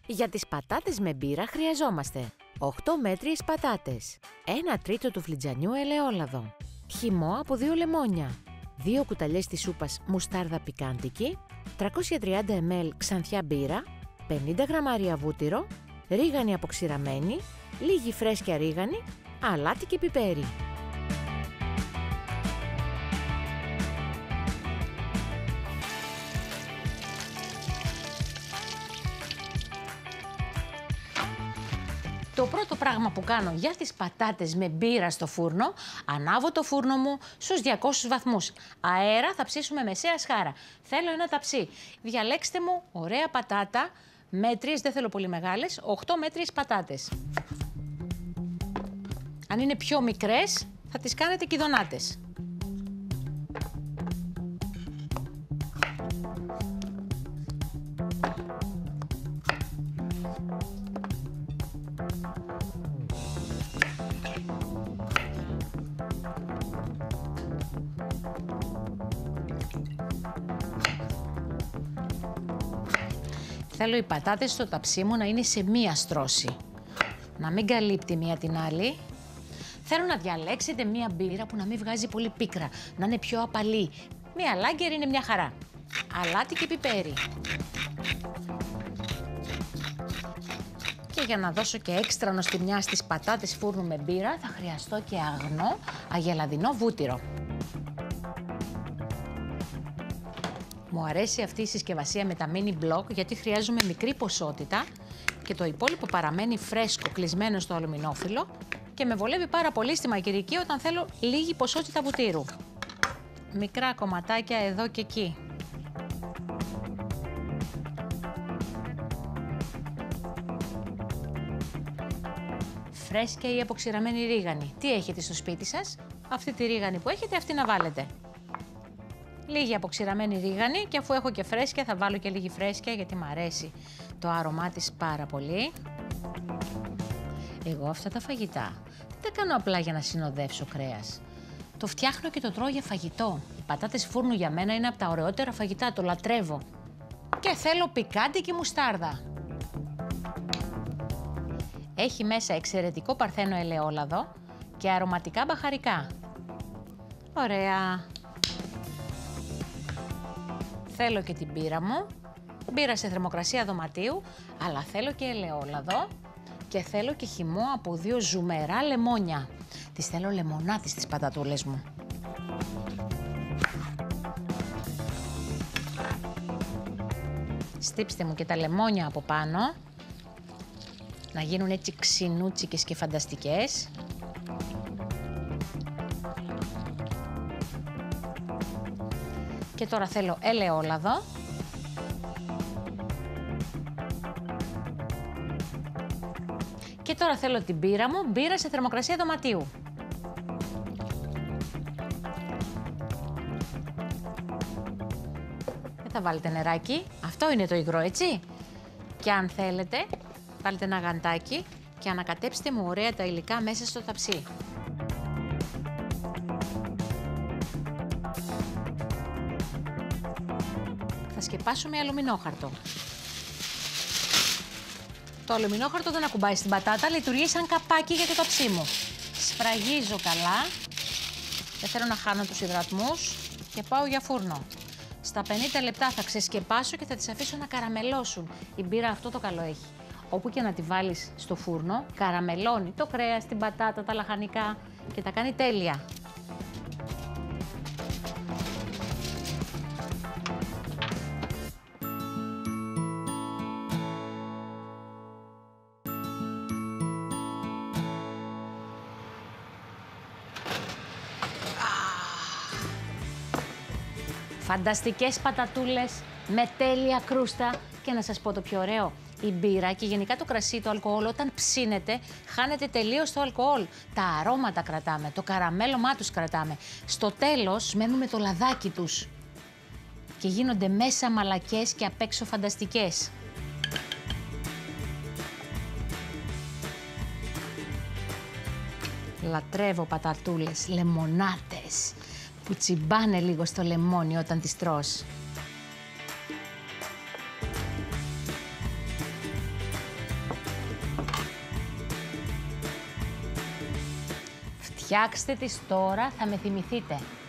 Για τις πατάτες με μπύρα χρειαζόμαστε 8 μέτριες πατάτες, 1 τρίτο του φλιτζανιού ελαιόλαδο, χυμό από 2 λεμόνια, 2 κουταλιές της σούπας μουστάρδα πικάντικη, 330 ml ξανθιά μπύρα, 50 γραμμάρια βούτυρο, ρίγανη αποξηραμένη, λίγη φρέσκια ρίγανη, αλάτι και πιπέρι. Το πρώτο πράγμα που κάνω για τις πατάτες με μπύρα στο φούρνο, ανάβω το φούρνο μου στους 200 βαθμούς. Αέρα θα ψήσουμε μεσαία σχάρα. Θέλω ένα ταψί. Διαλέξτε μου ωραία πατάτα, μέτριες, δεν θέλω πολύ μεγάλες, 8 μέτριες πατάτες. Αν είναι πιο μικρές, θα τις κάνετε κηδωνάτες. Θέλω οι πατάτες στο ταψί μου να είναι σε μία στρώση. Να μην καλύπτει μία την άλλη. Θέλω να διαλέξετε μία μπύρα που να μην βγάζει πολύ πίκρα, να είναι πιο απαλή. Μία λάγκερ είναι μια χαρά. Αλάτι και πιπέρι. Και για να δώσω και έξτρα νοστιμιά στις πατάτες φούρνου με μπύρα, θα χρειαστώ και αγνό αγελαδινό βούτυρο. Μου αρέσει αυτή η συσκευασία με τα mini block γιατί χρειάζομαι μικρή ποσότητα και το υπόλοιπο παραμένει φρέσκο, κλεισμένο στο αλουμινόφυλλο και με βολεύει πάρα πολύ στη μαγειρική όταν θέλω λίγη ποσότητα βουτύρου. Μικρά κομματάκια εδώ και εκεί. Φρέσκια ή αποξηραμένη ρίγανη. Τι έχετε στο σπίτι σας? Αυτή τη ρίγανη που έχετε, αυτή να βάλετε. Λίγη αποξηραμένη ρίγανη και αφού έχω και φρέσκια θα βάλω και λίγη φρέσκια γιατί μου αρέσει το άρωμά της πάρα πολύ. Εγώ αυτά τα φαγητά δεν τα κάνω απλά για να συνοδεύσω κρέας. Το φτιάχνω και το τρώω για φαγητό. Οι πατάτες φούρνου για μένα είναι από τα ωραιότερα φαγητά, το λατρεύω. Και θέλω πικάντικη μουστάρδα. Έχει μέσα εξαιρετικό παρθένο ελαιόλαδο και αρωματικά μπαχαρικά. Ωραία. Θέλω και την μπύρα μου, μπύρα σε θερμοκρασία δωματίου, αλλά θέλω και ελαιόλαδο και θέλω και χυμό από 2 ζουμερά λεμόνια. Τις θέλω λεμονάτες τις πατατούλες μου. Στύψτε μου και τα λεμόνια από πάνω, να γίνουν έτσι ξινούτσικες και φανταστικές. Και τώρα θέλω ελαιόλαδο. Και τώρα θέλω την μπύρα μου, μπύρα σε θερμοκρασία δωματίου. Δεν θα βάλετε νεράκι, αυτό είναι το υγρό, έτσι. Και αν θέλετε, βάλτε ένα γαντάκι και ανακατέψτε μου ωραία τα υλικά μέσα στο ταψί. Θα σκεπάσω με αλουμινόχαρτο. Το αλουμινόχαρτο δεν ακουμπάει στην πατάτα, λειτουργεί σαν καπάκι για το ταψί μου. Σφραγίζω καλά. Δεν θέλω να χάνω τους υδρατμούς και πάω για φούρνο. Στα 50 λεπτά θα ξεσκεπάσω και θα τις αφήσω να καραμελώσουν. Η μπύρα αυτό το καλό έχει. Όπου και να τη βάλεις στο φούρνο, καραμελώνει το κρέας, την πατάτα, τα λαχανικά και τα κάνει τέλεια. Φανταστικές πατατούλες με τέλεια κρούστα και να σας πω το πιο ωραίο. Η μπύρα και γενικά το κρασί, το αλκοόλ, όταν ψήνεται, χάνεται τελείως το αλκοόλ. Τα αρώματα κρατάμε, το καραμέλωμά τους κρατάμε. Στο τέλος μένουμε το λαδάκι τους και γίνονται μέσα μαλακές και απ' έξω φανταστικές. Λατρεύω πατατούλες, λεμονάτες, που τσιμπάνε λίγο στο λεμόνι όταν τις τρως. Φτιάξτε τις τώρα, θα με θυμηθείτε.